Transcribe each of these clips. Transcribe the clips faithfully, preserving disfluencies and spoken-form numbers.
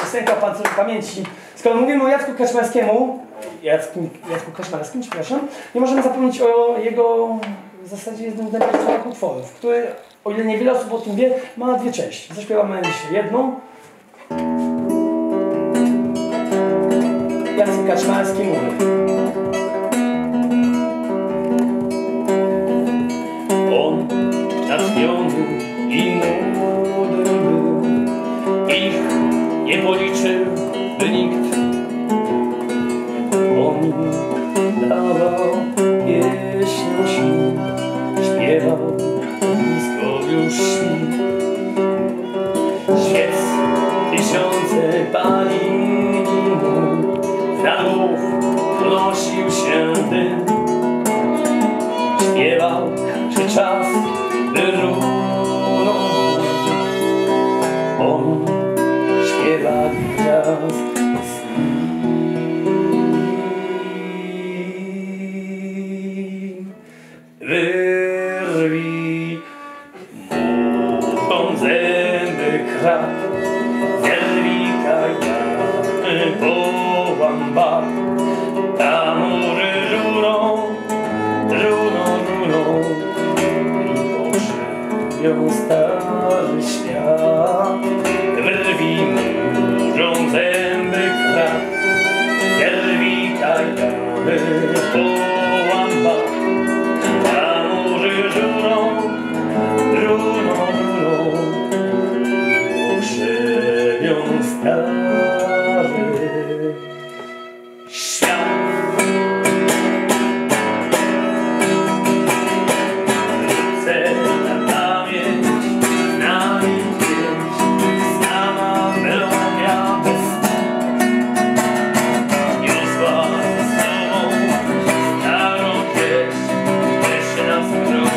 piosenka o pancerzu pamięci. Skoro mówimy o Jacku Kaczmarskiemu, Jacku, Jacku Kaczmarskim, przepraszam, nie możemy zapomnieć o jego w zasadzie jednym z najbardziej utworów, który, o ile niewiele osób o tym wie, ma dwie części. Zaśpiewamy dzisiaj jedną. Jacek Kaczmarski mówi. On natchniony i młody był, ich nie policzył by nikt. On dawał pieśń o śni, śpiewał blisko już śni. Świec tysiące palili mu, na głów unosił się dym. Śpiewał, że czas by runął. On śpiewa gwiazd. Wyrwij mu zęby krat, zerwij kajdany, połam bar. Ta mury runą, runą, runą i pokrzywią stary świat. Wyrwij murzą zęby krat, zerwij kajdany, połam bar. Runą, runą, runą, pokrzywią stary świat. Wrócę na pamięć, z nami gdzieś znana melodia bez słów. Niosła ze sobą starą pieśń, jeszcze nas wróć.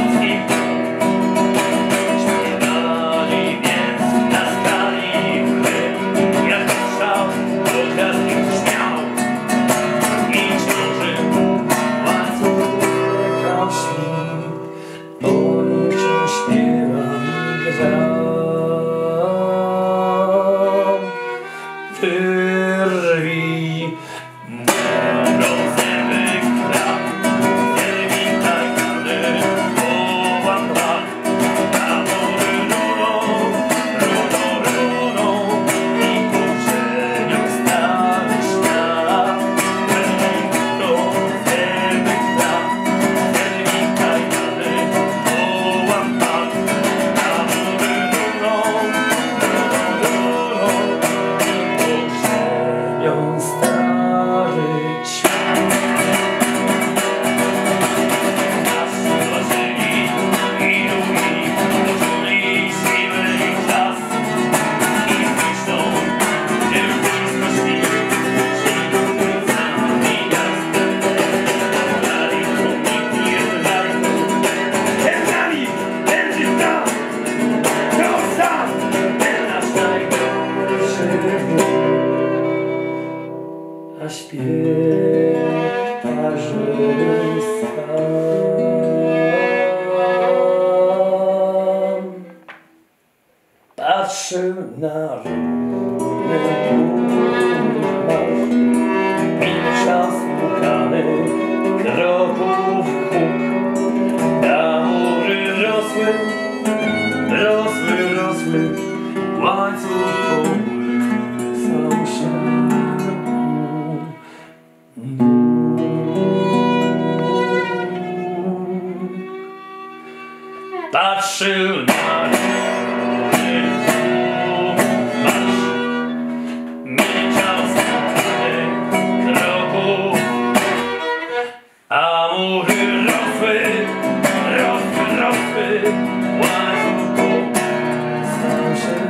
Wyrwij murą zęby krat, zerwij kajdany, połam bar. Ta mury runą, runą, runą i pokrzywią stary świat. Wyrwij murą zęby krat, zerwij kajdany, połam bar. Ta mury runą, runą, runą i pokrzywią stary świat. Nasi ważyli i lubi, poczuli siły i czas. I zniszczą, gdzie już blisko śni, szli za nami gwiazdy. Dali pomniki, dali ten nami będzie tam, to sam, ten nasz najgorszy wróg. A śpiewa, żebym sam patrzył na równy marsz, mimo czas łukany kroków huk. Ta mury rosły, rosły, rosły, łańcuch kołysał się. Patrzył na równy marsz, milczał smutny kroków, a mury rosły, rosły, rosły, łańcuch kołysał się.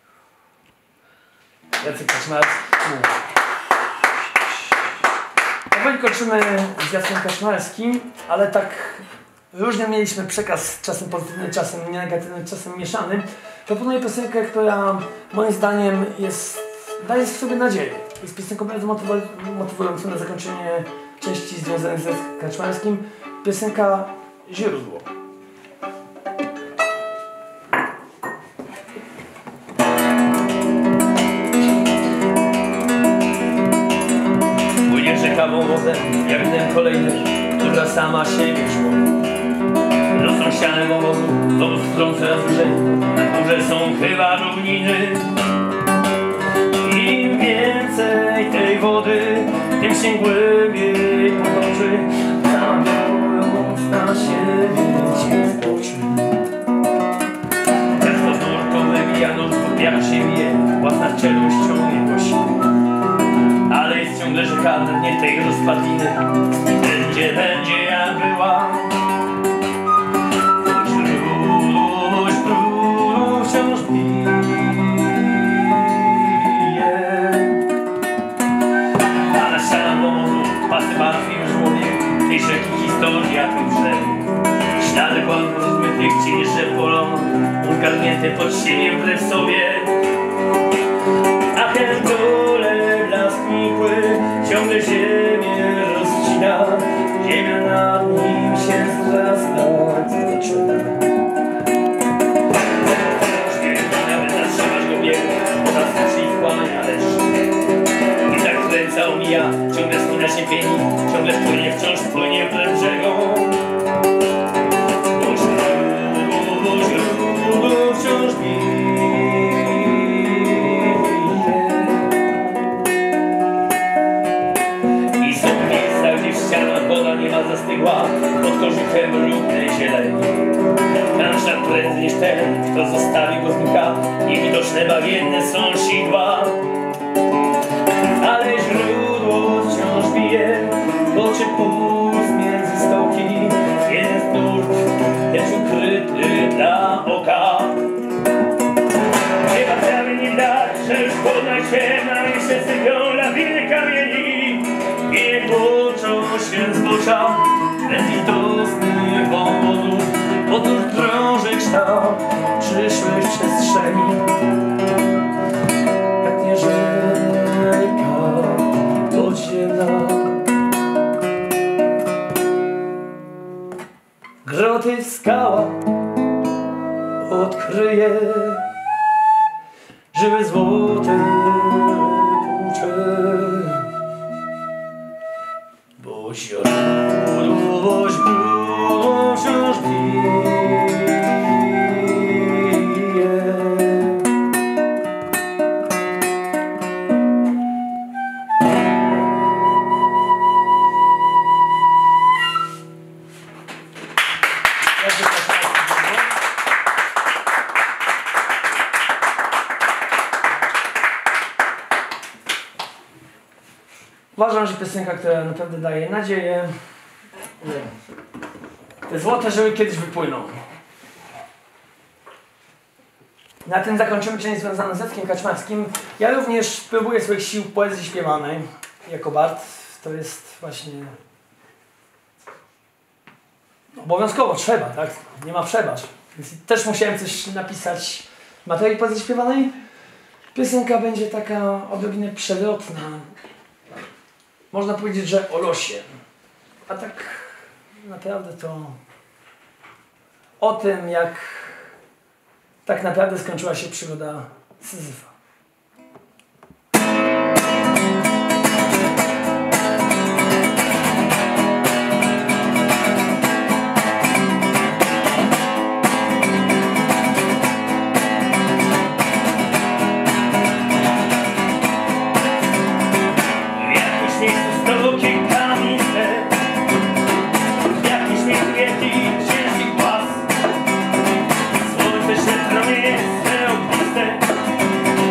Jacek Kaczmarski. Powoli kończymy z Jackiem Kaczmarskim, ale tak różnie mieliśmy przekaz, czasem pozytywny, czasem negatywny, czasem mieszany. Proponuję piosenkę, która moim zdaniem jest, daje w sobie nadzieję. Jest piosenką bardzo motywującą na zakończenie części związanych z Jackiem Kaczmarskim. Piosenka Źródło. Ciekawą wozem, jak ten kolejny, która sama siebie szło. Rosną ściany wąwozu, wąwóz stron coraz wyżej, na górze są chyba równiny. Im więcej tej wody, tym się głębiej potoczy, zamawiając na siebie ci zboczy. Często nurką wybija nurt, podbiera się wie, własna czeluścią nie gości. Ale jest ciągle rzeka na dnie tej rozpadliny i będzie, będzie jak była. Źródło, źródło wciąż bije. A na ścianach wąwozu pasy martwi już żłonie, tej rzeki historia tym drzewie. Ślady błędów zmytych cienie drzew polono, ugarnięte pod siebie wbrew sobie. A ten dole blask nikły ciągle ziemię rozcina, ziemia nad nim się zrastać zaczyna. Nawet zatrzymasz go biegu, zaskoczy i wkłania deszcz. I tak ręce omija, ciągle spina się pieni, ciągle płynie, wciąż płynie wbrew brzegom. Bo źródło, bo źródło wciąż bije. Woda niemal zastygła pod kożuchem brudnej zieleni. Tam szlak prędzej niż ten, kto zostawił go znika, niewidoczne bawienne są sidła. Ale źródło wciąż bije, toczy puls między stołki. Jeden nurt, lecz ukryty dla oka. Chyba prawie nie widać, że już podna ciemna i się sypią lawiny kamieni. Nie tłoczą się zbocza bezlitosnych wąwozów, otóż drąży kształt przyszłej przestrzeni. Jak nie rzeka podziemna, groty w skałach odkryje żywe złote płucze. Bo źródło, źródło wciąż bije. Uważam, że piosenka, która naprawdę daje nadzieję. Te złote żyły kiedyś wypłyną. Na tym zakończymy część związaną z Jackiem Kaczmarskim. Ja również próbuję swoich sił w poezji śpiewanej jako bard. To jest właśnie obowiązkowo, trzeba, tak? Nie ma przebacz. Więc też musiałem coś napisać w materii poezji śpiewanej. Piosenka będzie taka odrobinę przelotna. Można powiedzieć, że o losie. A tak naprawdę to o tym, jak tak naprawdę skończyła się przygoda Syzyfa. Słońce się promienie swe ogniste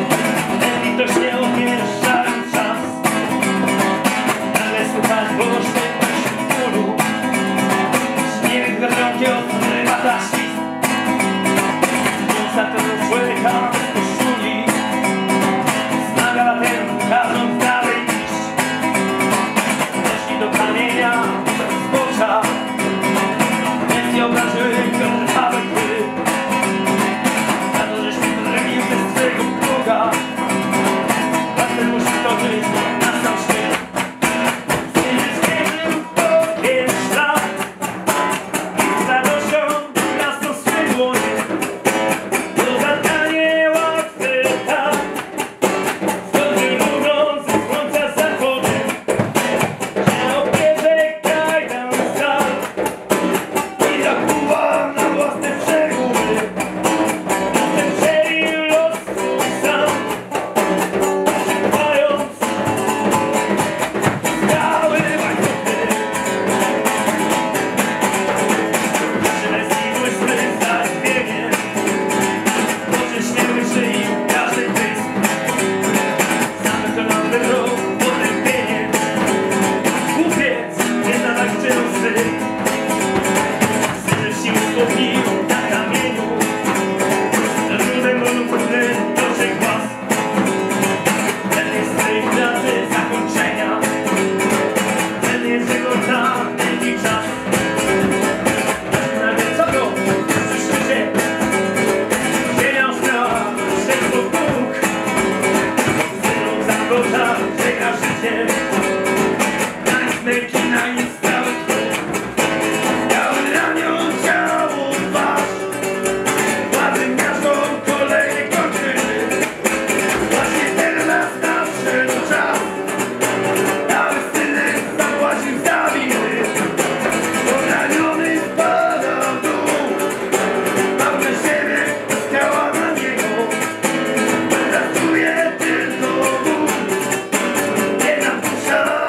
żal, że gra życie. Tańczne kina i stały krów. Biały ranion ciało twarz. Władzy miasto kolejne kończyny. Właśnie teraz nadszedł czas. Cały synek zapłacił za winy. Poraniony spada w dół. Mam na siebie skała na niego. Pracuje tylko ból. Jedna dusza.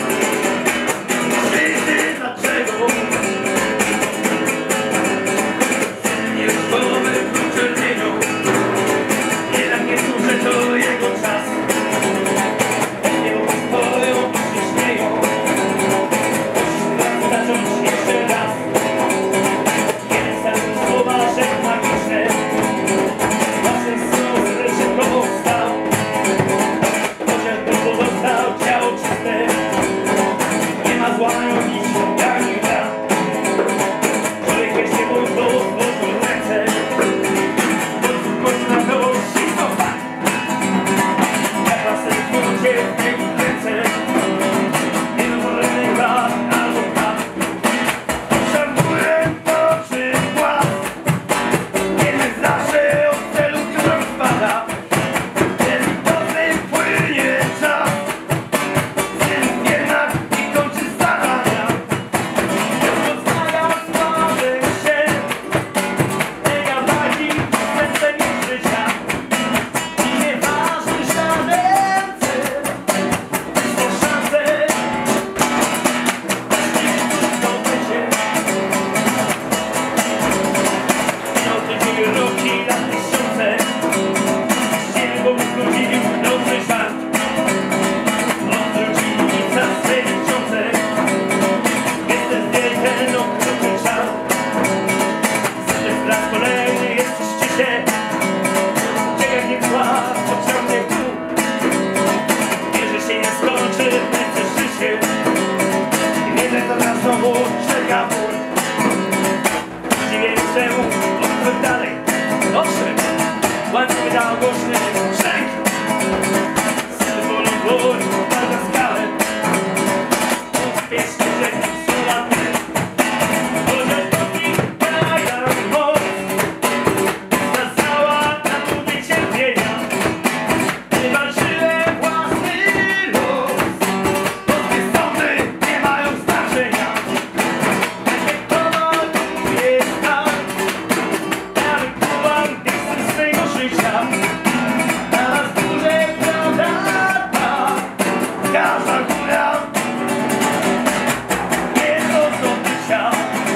Żyjcie dlaczego? Syn nieruchomy czerwienią. Jednak nie służy to jego czas. Nie mogą stoją i się śmieją. Zacząć jeszcze raz. Jeden sam słowa rzekł magiczne. Zawsze są szybko wstał. Chociażby pozostał ciało czyste. Nie ma zła nic, jak i gra. Człowiek jeszcze mój głos włożył ręce. Chodź na to ścisnął tak. Jak na sercu cię w tej ręce. Nie może raz albo dwa. Szarpuję oczy płat. Jeden zawsze od celu, którą spada. Ten dobry płynie czas. Syn jednak i kończy starania. Rozmaga słaby się. Nie gadaki, serce nie życia. I nie waży żaden cel. To szanse. Minął roki na tysiące. Ścięgą zgodził dobry żart. Odwrócił za swe dzieciące. Jestem wielkę, no krótki czas. Zamiast raz kolejny jesteś ciszę. Czekaj nie płacz, pociągnie tu. Wie, że się nie skończy, lecę życie. I wiele to nas znowu czeka ból. Dziwię czemu odchodź dalej. Owszem, łańcuch wydał głośny brzęk. Syny wolą dłoń, na skalę. Pospiesznie rzeki są ładne. Chociaż drogi dają moc. Skazała na długie cierpienia. Nie walczyłem własny los. Polskie sądy nie mają znaczenia. Respektował jest tak. Ja wykuwam pisem swego życia. Na nas górze prawda ta. Każda góra jest do zdobycia.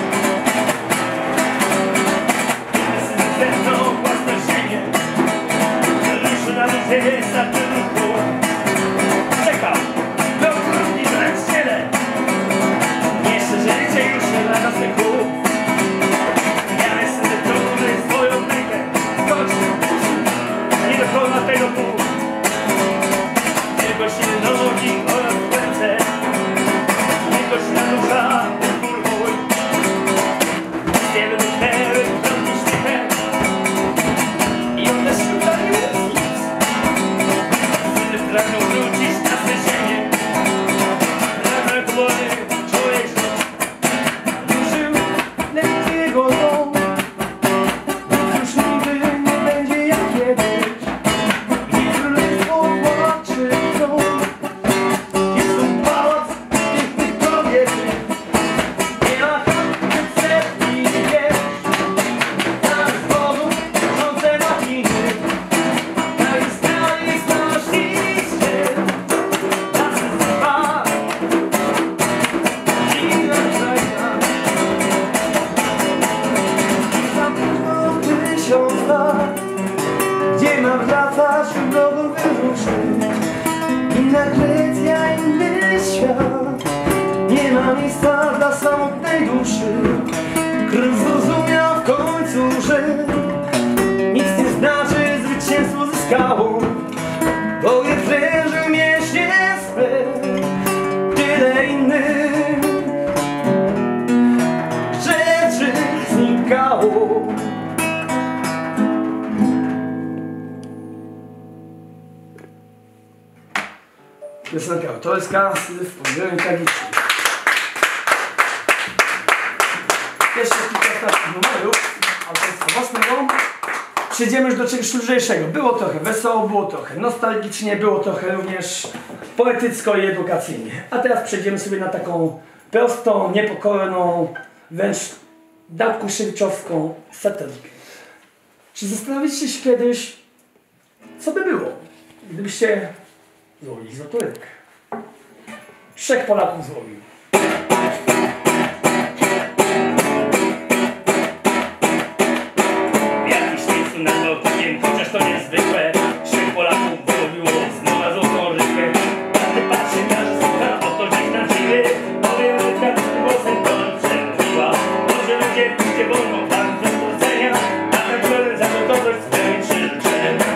Syn zepnął własne ziemię. Ruszy na ludzie za ruchu. Czekał, do krótki zleciciele. Jeszcze życie już nie lada styku. Ja jestem trudny swoją rękę. Chodź, nie dokona tego pół. Tylko silne nogi oraz ręce. Tylko silna dusza, utwór mój. Wiele myślery, trudny śmiechem. I one szukali nic. Syny pragną wrócić na swe ziemię. Nagle dłony człowiek Żył lekkiego dom. Już nigdy nie będzie jak kiedyś. Gdzie królestwo płacze dom. Jest tu pałac pięknych kobiety. Nie ma tam setki wież. Zamiast wodu rządze machiny. Tak jest dalej straszliście. Piosenka autorska, Syzyf odbiornik tragiczny. Jeszcze kilka ostatnich numerów autorstwa własnego. Przejdziemy już do czegoś lżejszego. Było trochę wesoło, było trochę nostalgicznie, było trochę również poetycko i edukacyjnie. A teraz przejdziemy sobie na taką prostą, niepokorną, wręcz dałkuszewicowską satyrykę. Czy zastanawialiście się kiedyś, co by było, gdybyście złowili złotorybkę? Trzech Polaków złowił. W jakimś miejscu nad Bałtykiem, chociaż to niezwykłe, trzech Polaków złowiło znowu złotą rybkę. Każdy patrzy, każdy słucha, oto gdzieś na dziwy. Powiem rybka z głosem, to nam przemówiła. Może ludzie puśćcie wolną, tam ze spocenia. A tak powiem za gotowość spełnić życzenia.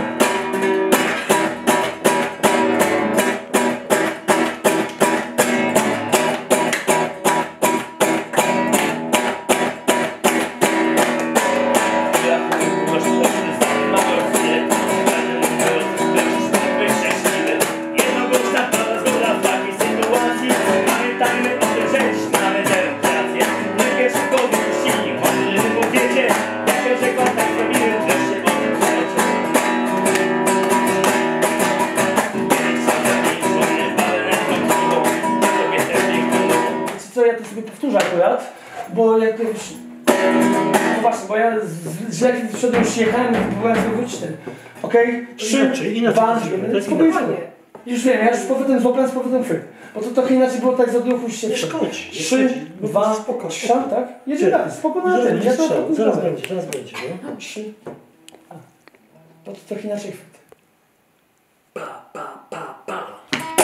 Co ja to sobie powtórzę akurat, bo jak już... No właśnie, bo ja z- źle kiedy wszedłem, już jechałem i próbowałem zrobić ten. Okej? Trzy, Inaczej, inaczej dwa, to zrobimy, to jest spokojnie. inaczej. Już wiem, ja już z powrotem złapałem, z powrotem chwyt. Bo to trochę inaczej było tak z odruchu się... Nie szkodzi. Trzy, dwa, spoko, trzy, tak? Jedzie dalej, spoko na Zaraz ten. będzie Ja to strzał, potem zaraz zrobię. będzie, zaraz będzie, no. Trzy. A. Bo to trochę inaczej chwyt. Pa, pa, pa, pa.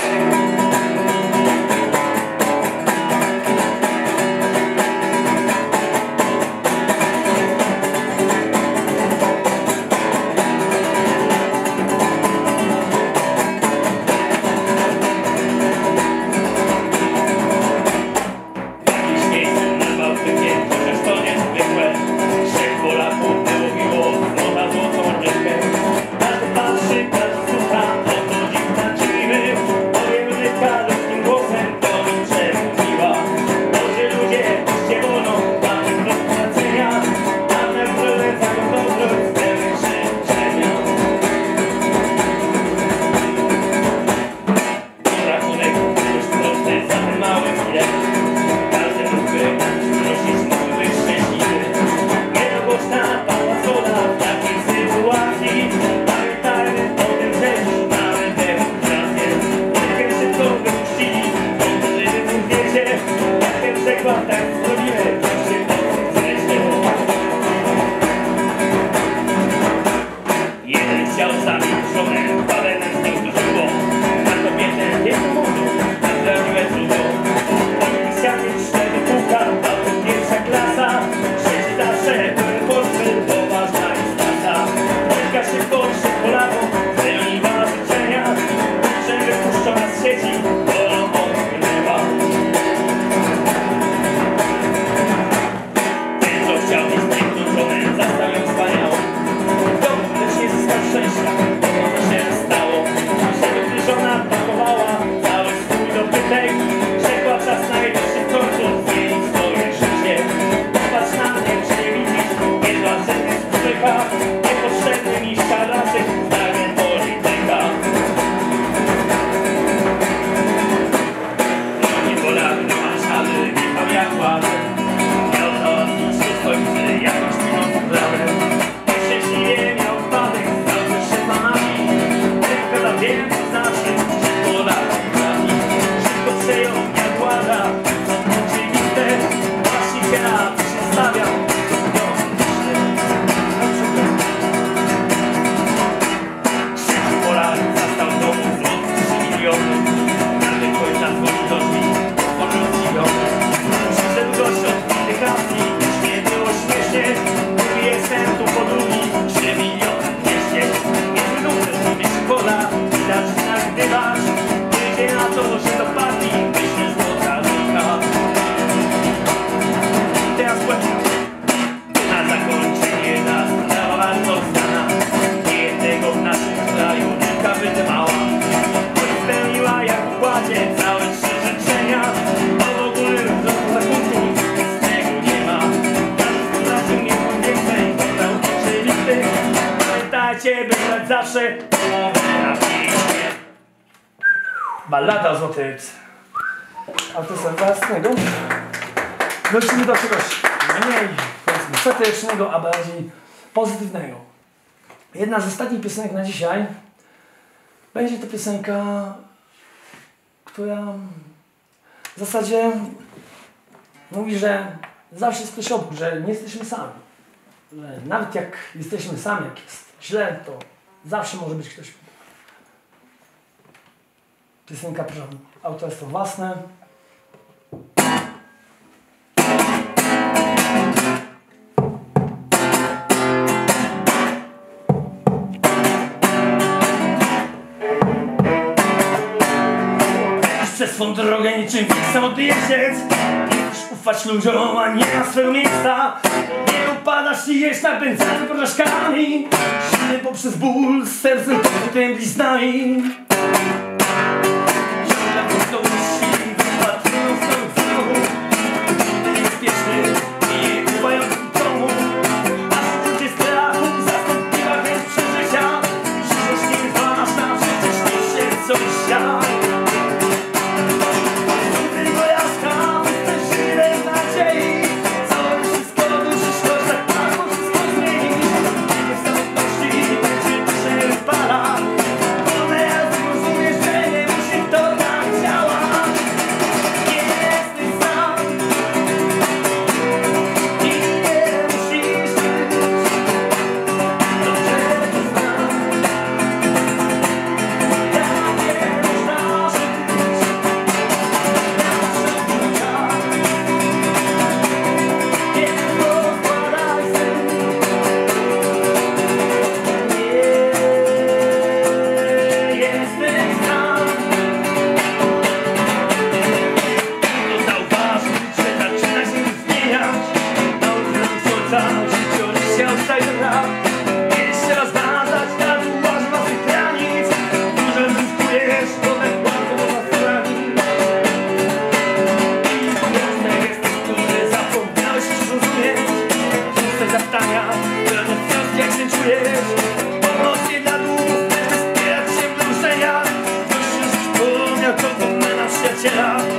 W jakimś miejscu nad Bałtykiem, chociaż to niezwykłe, trzech Polaków wyłowiło znowu złotą rybkę. Każdy patrzy, każdy słucha, oto dziś tańczymy. zawsze na pięknie. Ballada o złotej rybce. Autorstwa własnego. Wrócimy do czegoś mniej, powiedzmy, satyrycznego, a bardziej pozytywnego. Jedna z ostatnich piosenek na dzisiaj będzie to piosenka, która w zasadzie mówi, że zawsze jest ktoś obok, że nie jesteśmy sami. Że nawet jak jesteśmy sami, jak jest źle, to zawsze może być ktoś obok. Piosenka, proszę, autorstwo własne. Przez swą drogę niczym samotny jeździec. Nie musisz ufać ludziom, a nie ma swego miejsca. Nie upadasz i jest napędzany porażkami. Silny poprzez ból, z sercem pokrytym bliznami. Ciągle prosto myśli, wypatrują w swoim wzroku. Niebezpieczny i ufający domu. Aż ludzie strachu zastąpiła chęć przeżycia. Przyszłość nie jest ważna, przecież nie się coś siada. Jeszcze raz nazwać, tak uważam waszych granic. Dużo zyskujesz, to tak bardzo was rani. I jasne jest, które zapomniałeś już rozumieć. Puste zapytania, pełne wciąż jak się czujesz. Pomocnie dla długów, też wspierać się w naruszeniach. Ktoś już przypomniał, to dumny nasz przyjaciela.